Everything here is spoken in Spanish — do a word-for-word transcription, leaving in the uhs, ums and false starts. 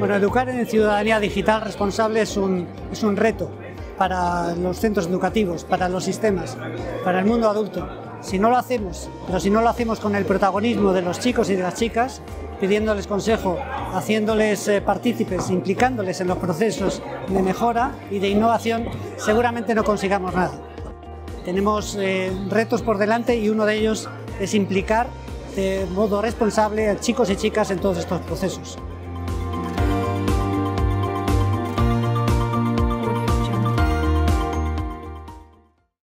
Bueno, educar en ciudadanía digital responsable es un, es un reto para los centros educativos, para los sistemas, para el mundo adulto. Si no lo hacemos, pero si no lo hacemos con el protagonismo de los chicos y de las chicas, pidiéndoles consejo, haciéndoles eh, partícipes, implicándoles en los procesos de mejora y de innovación, seguramente no consigamos nada. Tenemos eh, retos por delante y uno de ellos es implicar de modo responsable a chicos y chicas en todos estos procesos.